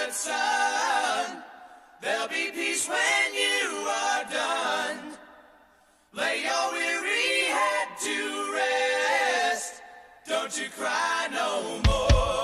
skyward sun. There'll be peace when you are done. Lay your weary head to rest. Don't you cry no more.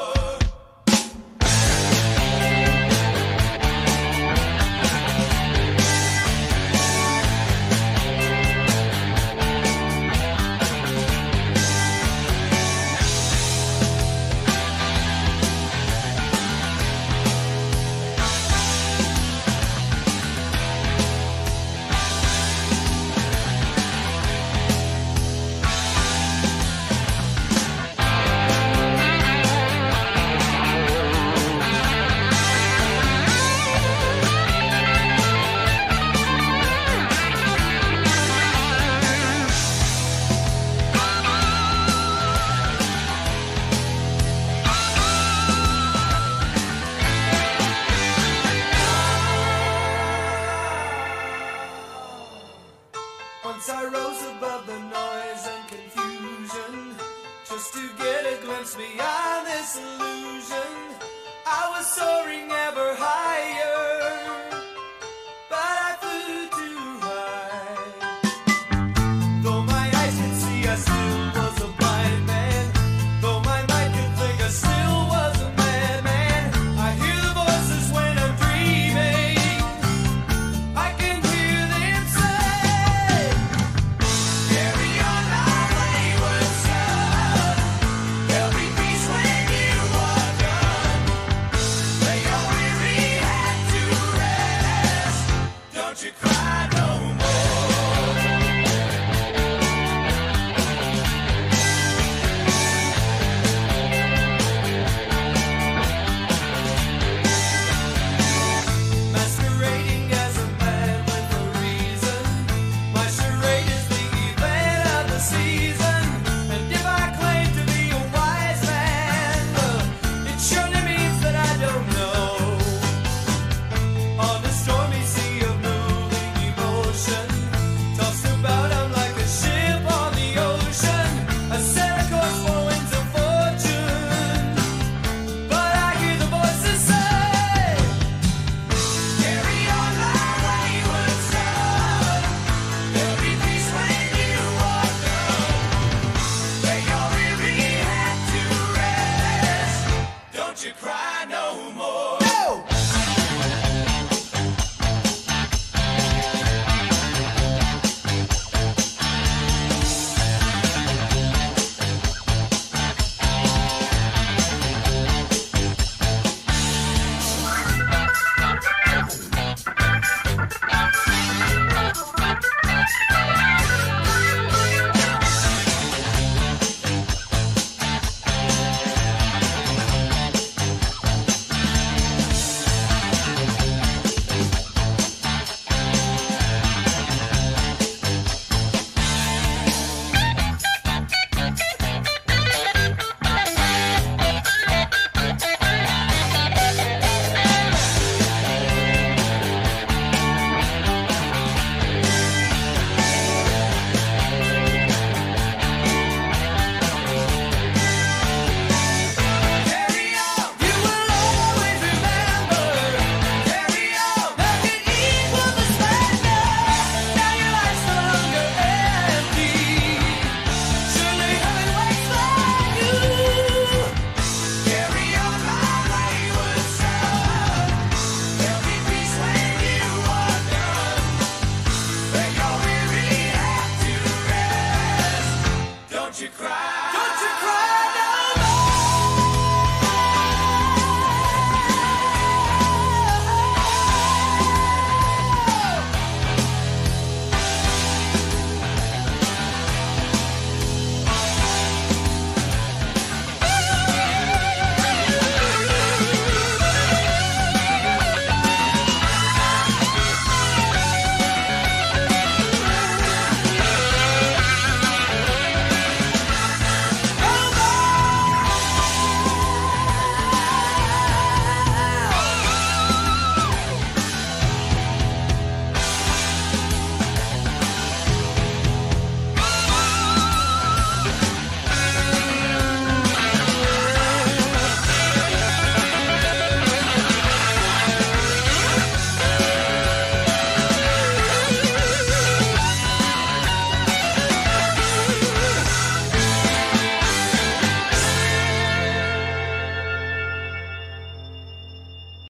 Once I rose above the noise and confusion, just to get a glimpse beyond this illusion. I was soaring ever higher, but I flew too high. Though my eyes could see, I still was a blind man. Though my mind could think, I still was a madman. I hear the voices when I'm dreaming. I can hear them say, carry on our wayward son. There'll be peace when you are done. Lay your weary head to rest. Don't you cry no more. Masquerading as a man with a reason. My charade is the event of the season. And if I claim to be a wise man, it surely means that I don't know. On a stormy sea of moving emotion, tossed about I'm like a ship on the ocean. I set a course for winds of fortune, but I hear the voices say, carry on our wayward son. There'll be peace when you are done. Lay your weary head to rest. Don't you cry